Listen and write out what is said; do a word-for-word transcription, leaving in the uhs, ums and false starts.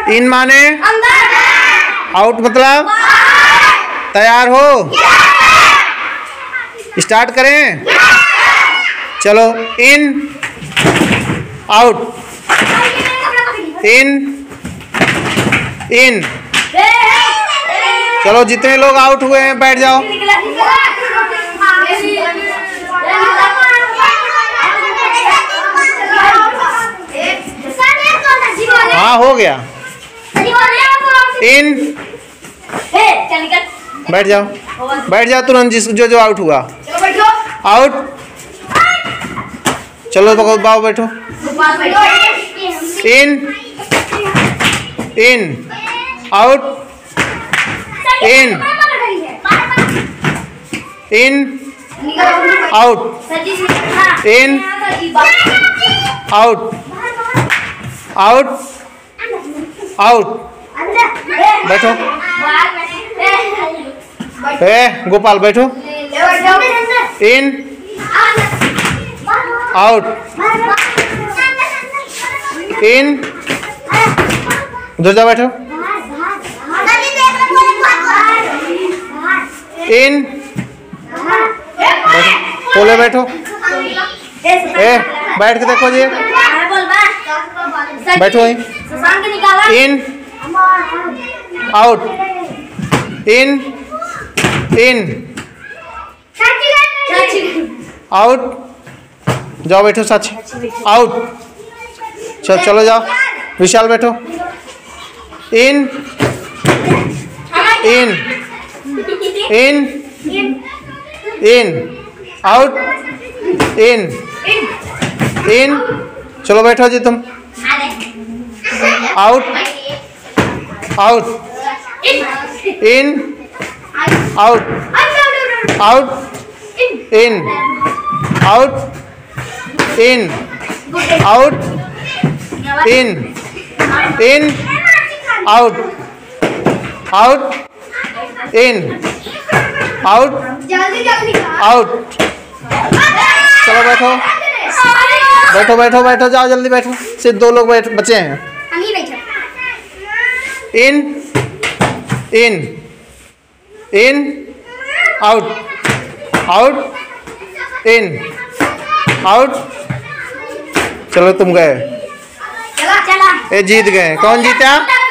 इन माने आउट मतलब तैयार हो। स्टार्ट करें, चलो। In out, in in. चलो जितने लोग आउट हुए हैं बैठ जाओ। हाँ हो गया। इन बैठ जाओ, बैठ जाओ तुरंत, जिस जो जो आउट हुआ आउट। चलो तो बाबू बैठो। In in out, in in out, in out, out out. बैठो। ए गोपाल बैठो। इन आउट, इन उधर जा बैठो। इन बोले बैठो। ए बैठ के देखो जी, बैठो। In out, in in out. जाओ बैठो साची। आउट। चल चलो जाओ। विशाल बैठो। In in in in out, in in. चलो बैठो जी तुम। Out out, in out, out in, out in, out in, in out, out in, out out. चलो बैठो बैठो बैठो बैठो, जाओ जल्दी बैठो। सिर्फ दो लोग बैठ बचे हैं। In in in out, out in, out. चलो तुम गए। ए जीत गए। कौन जीता?